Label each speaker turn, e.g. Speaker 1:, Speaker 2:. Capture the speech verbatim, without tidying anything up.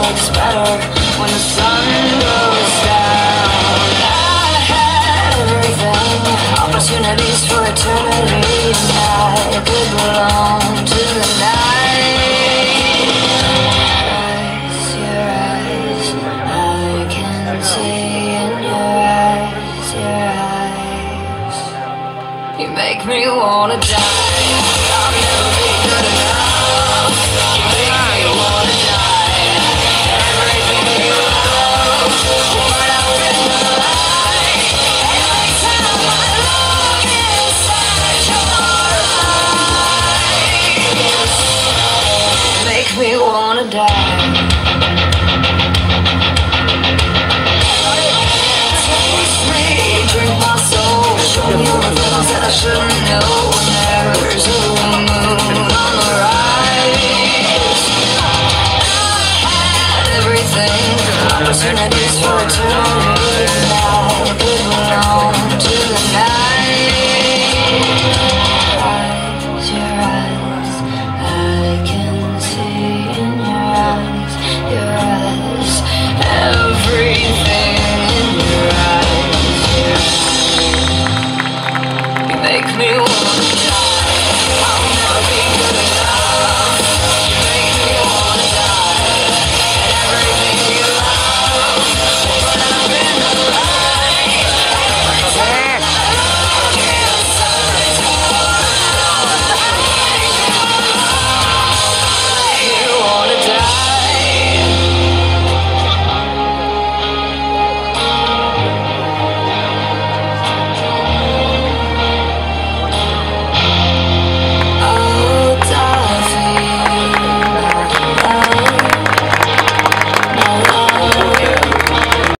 Speaker 1: looks better when the sun goes down. I had everything, opportunities for eternity, and I could belong to the night. Eyes, your eyes, I can see in your eyes, your eyes. You make me wanna die. I'll never be good enough. You make me wanna die. Everything you love, what I really like. Every time I look inside your eyes, make me wanna die. Taste me, drink my soul, show me all the things that I shouldn't know. When there's a moon on the rise, I had everything, opportunities for eternity, and I could belong to the night.